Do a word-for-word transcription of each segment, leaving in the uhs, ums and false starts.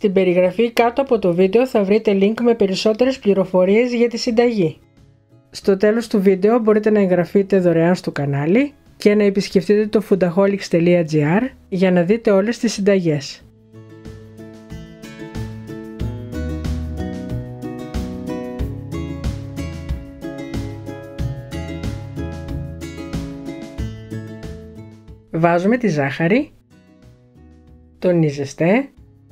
Στην περιγραφή κάτω από το βίντεο θα βρείτε link με περισσότερες πληροφορίες για τη συνταγή. Στο τέλος του βίντεο μπορείτε να εγγραφείτε δωρεάν στο κανάλι και να επισκεφτείτε το foodaholics τελεία gr για να δείτε όλες τις συνταγές. Βάζουμε τη ζάχαρη, τον νιζεστέ,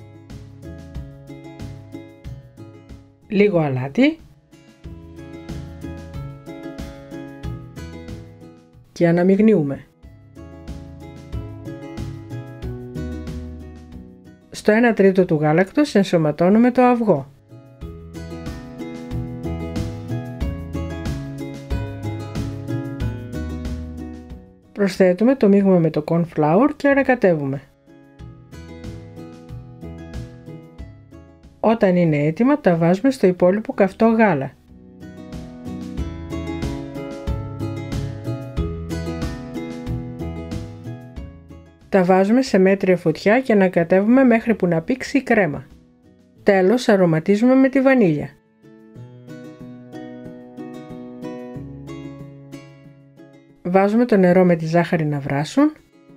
λίγο αλάτι και αναμειγνύουμε. Στο ένα τρίτο του γάλακτος ενσωματώνουμε το αυγό. Προσθέτουμε το μείγμα με το corn flour και ανακατεύουμε. Όταν είναι έτοιμα τα βάζουμε στο υπόλοιπο καυτό γάλα. Τα βάζουμε σε μέτρια φωτιά και ανακατεύουμε μέχρι που να πήξει η κρέμα. Τέλος αρωματίζουμε με τη βανίλια. Βάζουμε το νερό με τη ζάχαρη να βράσουν.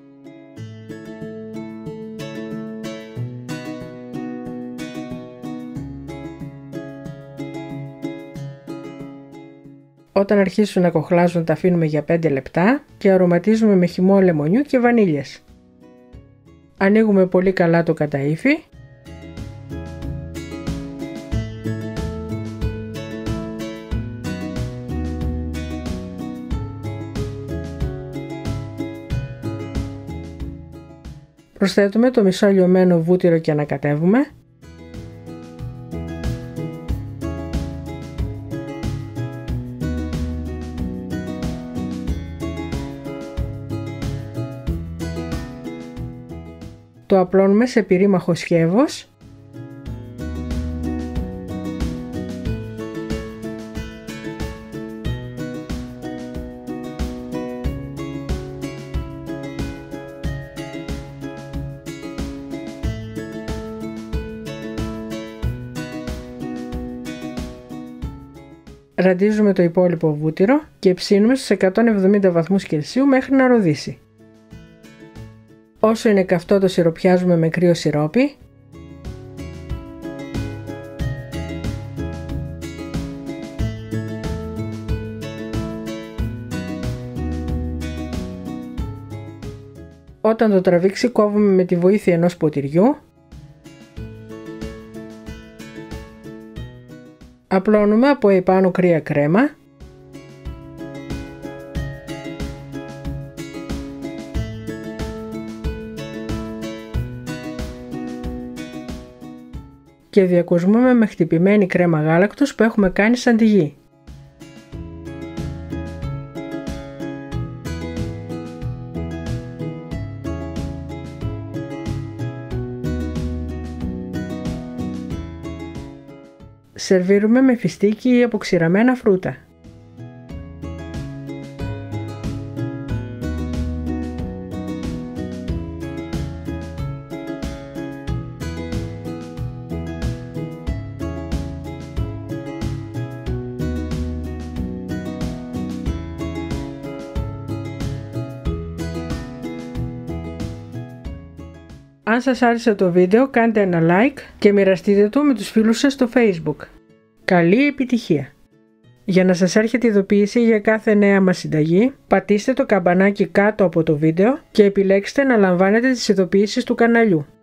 Όταν αρχίσουν να κοχλάζουν τα αφήνουμε για πέντε λεπτά και αρωματίζουμε με χυμό λεμονιού και βανίλιας. Ανοίγουμε πολύ καλά το καταΐφι. Προσθέτουμε το μισό λιωμένο βούτυρο και ανακατεύουμε. Το απλώνουμε σε πυρήμαχο σκεύος. Ραντίζουμε το υπόλοιπο βούτυρο και ψήνουμε στους εκατόν εβδομήντα βαθμούς Κελσίου μέχρι να ροδίσει. Όσο είναι καυτό το σιροπιάζουμε με κρύο σιρόπι. Όταν το τραβήξει κόβουμε με τη βοήθεια ενός ποτηριού. Απλώνουμε από επάνω κρύα κρέμα. Και διακοσμούμε με χτυπημένη κρέμα γάλακτος που έχουμε κάνει σαν τηγί. Σερβίρουμε με φιστίκι ή αποξηραμένα φρούτα. Αν σας άρεσε το βίντεο κάντε ένα like και μοιραστείτε το με τους φίλους σας στο Facebook. Καλή επιτυχία! Για να σας έρχεται ειδοποίηση για κάθε νέα μας συνταγή, πατήστε το καμπανάκι κάτω από το βίντεο και επιλέξτε να λαμβάνετε τις ειδοποιήσεις του καναλιού.